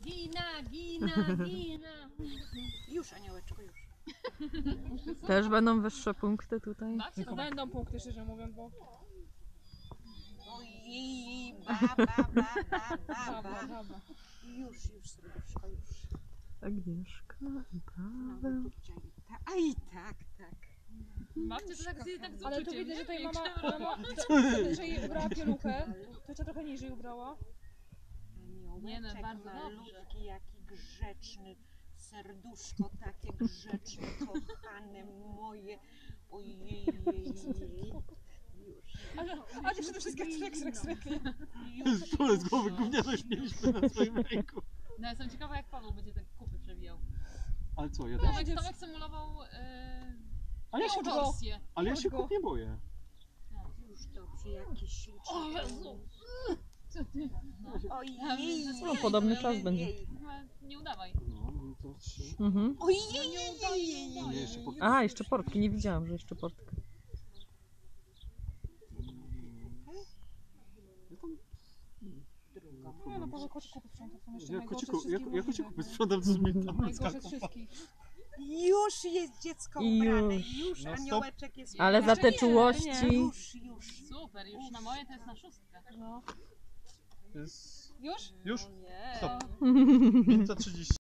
Gina, gina, gina. Już, aniołeczko, już. Też będą wyższe punkty tutaj? Będą punkty, szczerze mówiąc, bo... Ojej, baba. Dobra. Już, serduszko, już. Agnieszka i No, Paweł. Aj, tak. Babcia to tak z Ale tu uczuciem, widzę, nie? że tutaj Jak mama, że jej ubrała pieluchę, to jeszcze trochę niżej ubrała. Nie no, Aniołeczek bardzo malutki, jaki grzeczny. Serduszko takie grzeczne, kochane moje. Ojej. Już. A dziewczyny wszystkie strek. Szule z głowy gówniarze śmieliśmy na swoim ręku. No, jestem ciekawa, jak Paweł będzie te kupy przewijał. Ale co, ja też? Tomek symulował Torsję. Ale ja się kup nie boję. Już dobrze, jakie śliczne. O Jezu! Co ty? Ojej. No, podobny czas będzie. Nie udawaj. No, to 3. Mhm. Ojej. Nie, jeszcze po... A, jeszcze portki. Nie widziałam, że jeszcze portkę. Ja tam... Nie no, Paweł kociku sprząta, są jeszcze Ja najgorsze z kociku, wszystkich ja kociku możliwych. sprzedam z mnie tam Najgorsze z wszystkich. Już jest dziecko I ubrane. już. Już No, stop. aniołeczek jest Ale za te nie, czułości. Już. Super, już na moje to jest na 6. No. Jest... Już? Już? Nie. Stop. 530.